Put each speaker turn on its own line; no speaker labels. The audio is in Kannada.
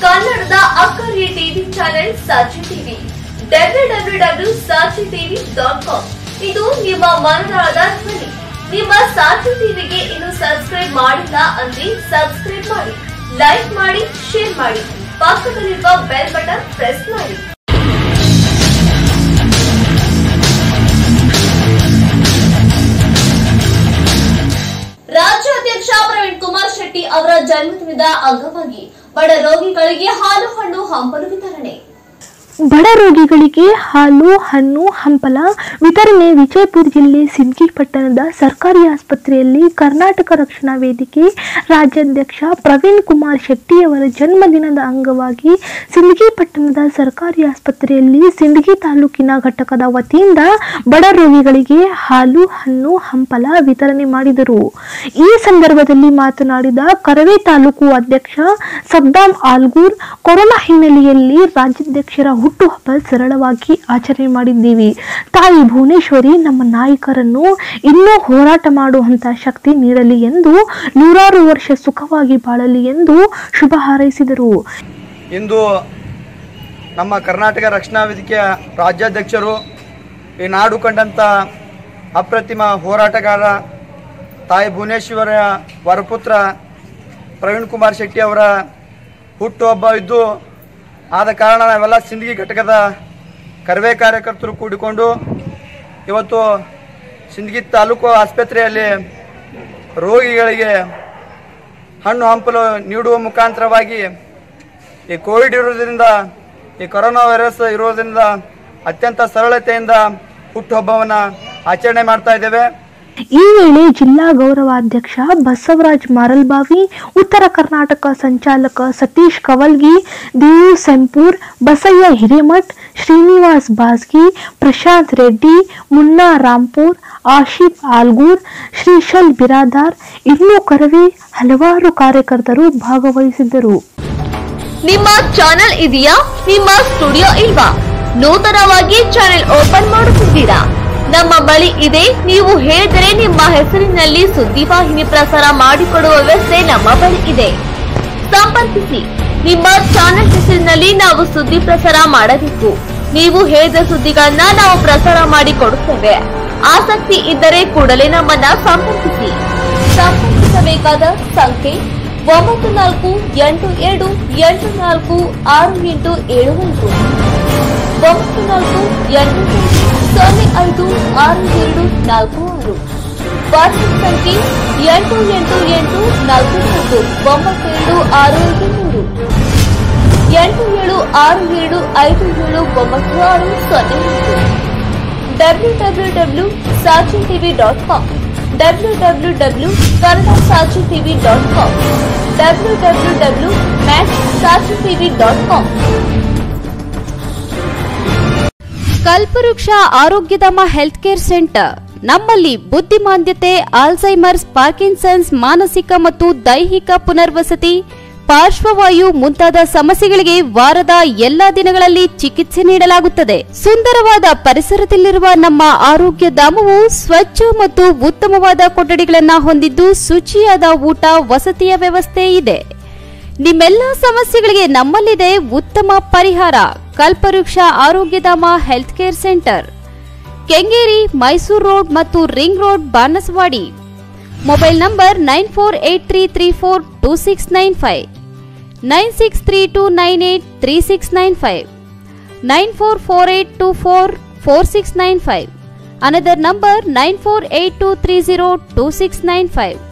ಕನ್ನಡದ ಅಕ್ಕರೆ ಟಿವಿ ಚಾನೆಲ್ ಸಾಕ್ಷಿ ಟಿವಿ www.saachitv.com ಇದು ನಿಮ್ಮ ಮನದಾಳದ ಧ್ವನಿ. ನಿಮ್ಮ ಸಾಕ್ಷಿ ಟಿವಿಗೆ ಇನ್ನು ಸಬ್ಸ್ಕ್ರೈಬ್ ಮಾಡಿಲ್ಲ ಅಂದ್ರೆ ಸಬ್ಸ್ಕ್ರೈಬ್ ಮಾಡಿ, ಲೈಕ್ ಮಾಡಿ, ಶೇರ್ ಮಾಡಿ, ಪಕ್ಕದಲ್ಲಿರುವ ಬೆಲ್ ಬಟನ್ ಪ್ರೆಸ್ ಮಾಡಿ. ರಾಜ್ಯಾಧ್ಯಕ್ಷ ಪ್ರವೀಣ್ ಕುಮಾರ್ ಶೆಟ್ಟಿ ಅವರ ಜನ್ಮದಿನದ ಅಂಗವಾಗಿ ಬಡ ರೋಗಿಗಳಿಗೆ ಹಾಲು ಹಣ್ಣು ಹಂಪಲು ವಿತರಣೆ.
ಬಡ ರೋಗಿಗಳಿಗೆ ಹಾಲು ಹಣ್ಣು ಹಂಪಲ ವಿತರಣೆ ವಿಜಯಪುರ ಜಿಲ್ಲೆ ಸಿಂದಗಿ ಪಟ್ಟಣದ ಸರ್ಕಾರಿ ಆಸ್ಪತ್ರೆಯಲ್ಲಿ ಕರ್ನಾಟಕ ರಕ್ಷಣಾ ವೇದಿಕೆ ರಾಜ್ಯಾಧ್ಯಕ್ಷ ಪ್ರವೀಣ್ ಕುಮಾರ್ ಶೆಟ್ಟಿ ಅವರ ಜನ್ಮದಿನದ ಅಂಗವಾಗಿ ಸಿಂದಗಿ ಪಟ್ಟಣದ ಸರ್ಕಾರಿ ಆಸ್ಪತ್ರೆಯಲ್ಲಿ ಸಿಂದಗಿ ತಾಲೂಕಿನ ಘಟಕದ ವತಿಯಿಂದ ಬಡ ರೋಗಿಗಳಿಗೆ ಹಾಲು ಹಣ್ಣು ಹಂಪಲ ವಿತರಣೆ ಮಾಡಿದರು. ಈ ಸಂದರ್ಭದಲ್ಲಿ ಮಾತನಾಡಿದ ಕರವೇ ತಾಲೂಕು ಅಧ್ಯಕ್ಷ ಸದ್ದಾಂ ಆಲ್ಗೂರ್, ಕೊರೋನಾ ಹಿನ್ನೆಲೆಯಲ್ಲಿ ರಾಜ್ಯಾಧ್ಯಕ್ಷರ ಹುಟ್ಟುಹಬ್ಬ ಸರಳವಾಗಿ ಆಚರಣೆ ಮಾಡಿದ್ದೀವಿ. ತಾಯಿ ಭುವನೇಶ್ವರಿ ನಮ್ಮ ನಾಯಕರನ್ನು ಇನ್ನೂ ಹೋರಾಟ ಮಾಡುವಂತ ಶಕ್ತಿ ನೀಡಲಿ ಎಂದು, 100 ವರ್ಷ ಸುಖವಾಗಿ ಬಾಳಲಿ ಎಂದು ಶುಭ ಹಾರೈಸಿದರು.
ಇಂದು ನಮ್ಮ ಕರ್ನಾಟಕ ರಕ್ಷಣಾ ವೇದಿಕೆಯ ರಾಜ್ಯಾಧ್ಯಕ್ಷರು, ಈ ನಾಡು ಕಂಡಂತ ಅಪ್ರತಿಮ ಹೋರಾಟಗಾರ ತಾಯಿ ಭುವನೇಶ್ವರ ವರಪುತ್ರ ಪ್ರವೀಣ್ ಕುಮಾರ್ ಶೆಟ್ಟಿ ಅವರ ಹುಟ್ಟುಹಬ್ಬ ಇದ್ದು, ಆದ ಕಾರಣ ನಾವೆಲ್ಲ ಸಿಂದಗಿ ಘಟಕದ ಕರವೇ ಕಾರ್ಯಕರ್ತರು ಕೂಡಿಕೊಂಡು ಇವತ್ತು ಸಿಂದಗಿ ತಾಲೂಕು ಆಸ್ಪತ್ರೆಯಲ್ಲಿ ರೋಗಿಗಳಿಗೆ ಹಣ್ಣು ಹಂಪಲು ನೀಡುವ ಮುಖಾಂತರವಾಗಿ ಈ ಕೋವಿಡ್ ಇರೋದ್ರಿಂದ, ಈ ಕೊರೋನಾ ವೈರಸ್ ಇರೋದ್ರಿಂದ ಅತ್ಯಂತ ಸರಳತೆಯಿಂದ ಹುಟ್ಟುಹಬ್ಬವನ್ನು ಆಚರಣೆ ಮಾಡ್ತಾ ಇದ್ದೇವೆ.
ಈ ವೇಳೆ ಜಿಲ್ಲಾ ಗೌರವಾಧ್ಯಕ್ಷ ಬಸವರಾಜ್ ಮಾರಲ್ಬಾವಿ, ಉತ್ತರ ಕರ್ನಾಟಕ ಸಂಚಾಲಕ ಸತೀಶ್ ಕವಲ್ಗಿ, ದೇವು ಸೆಂಪೂರ್, ಬಸಯ್ಯ ಹಿರೇಮಠ್, ಶ್ರೀನಿವಾಸ್ ಬಾಸ್ಗಿ, ಪ್ರಶಾಂತ್ ರೆಡ್ಡಿ, ಮುನ್ನಾ ರಾಂಪುರ್, ಆಶಿಫ್ ಆಲ್ಗೂರ್, ಶ್ರೀಶಲ್ ಬಿರಾದಾರ್, ಇನ್ನೂ ಕರವೇ ಹಲವಾರು ಕಾರ್ಯಕರ್ತರು ಭಾಗವಹಿಸಿದ್ದರು.
ನಿಮ್ಮ ಚಾನೆಲ್ ಇದೆಯಾ? ನಿಮ್ಮ ಸ್ಟುಡಿಯೋ ಇಲ್ವಾ? ನೂತನವಾಗಿ ಚಾನೆಲ್ ಓಪನ್ ಮಾಡುತ್ತಿದ್ದೀರಾ? ನಮ್ಮ ಬಳಿ ಇದೆ. ನೀವು ಹೇಳಿದರೆ ನಿಮ್ಮ ಹೆಸರಿನಲ್ಲಿ ಸುದ್ದಿವಾಹಿನಿ ಪ್ರಸಾರ ಮಾಡಿಕೊಡುವ ವ್ಯವಸ್ಥೆ ನಮ್ಮ ಬಳಿ ಇದೆ. ಸಂಪರ್ಕಿಸಿ. ನಿಮ್ಮ ಚಾನೆಲ್ ಹೆಸರಿನಲ್ಲಿ ನಾವು ಸುದ್ದಿ ಪ್ರಸಾರ ಮಾಡಬೇಕು. ನೀವು ಹೇಳಿದ ಸುದ್ದಿಗಳನ್ನ ನಾವು ಪ್ರಸಾರ ಮಾಡಿಕೊಡುತ್ತೇವೆ. ಆಸಕ್ತಿ ಇದ್ದರೆ ಕೂಡಲೇ ನಮ್ಮನ್ನ ಸಂಪರ್ಕಿಸಿ. ಸಂಪರ್ಕಿಸಬೇಕಾದ ಸಂಖ್ಯೆ 9482846875 9482056246. ವಾಟ್ಸ್ಆಪ್ ಸಂಖ್ಯೆ 8884929653 8762575608. www.saachitv.com, www.kannadasaachitv.com, www.matchsaachitv.com. ಕಲ್ಪವೃಕ್ಷ ಆರೋಗ್ಯಧಾಮ ಹೆಲ್ತ್ ಕೇರ್ ಸೆಂಟರ್. ನಮ್ಮಲ್ಲಿ ಬುದ್ಧಿಮಾಂದ್ಯತೆ, ಆಲ್ಝೈಮರ್ಸ್, ಪಾರ್ಕಿನ್ಸನ್ಸ್, ಮಾನಸಿಕ ಮತ್ತು ದೈಹಿಕ ಪುನರ್ವಸತಿ, ಪಾರ್ಶ್ವವಾಯು ಮುಂತಾದ ಸಮಸ್ಯೆಗಳಿಗೆ ವಾರದ ಎಲ್ಲಾ ದಿನಗಳಲ್ಲಿ ಚಿಕಿತ್ಸೆ ನೀಡಲಾಗುತ್ತದೆ. ಸುಂದರವಾದ ಪರಿಸರದಲ್ಲಿರುವ ನಮ್ಮ ಆರೋಗ್ಯ ಧಾಮವು ಸ್ವಚ್ಛ ಮತ್ತು ಉತ್ತಮವಾದ ಕೊಠಡಿಗಳನ್ನು ಹೊಂದಿದ್ದು, ಶುಚಿಯಾದ ಊಟ ವಸತಿಯ ವ್ಯವಸ್ಥೆ ಇದೆ. ನಿಮ್ಮೆಲ್ಲ ಸಮಸ್ಯೆಗಳಿಗೆ ನಮ್ಮಲ್ಲಿದೆ ಉತ್ತಮ ಪರಿಹಾರ. Kalpavriksha Arogyadhama health care centre, Kengeri, Mysore road ಮತ್ತು ring road, Banaswadi. Mobile number 9483342695, 9632983695, 9448244695. Another number 9482302695.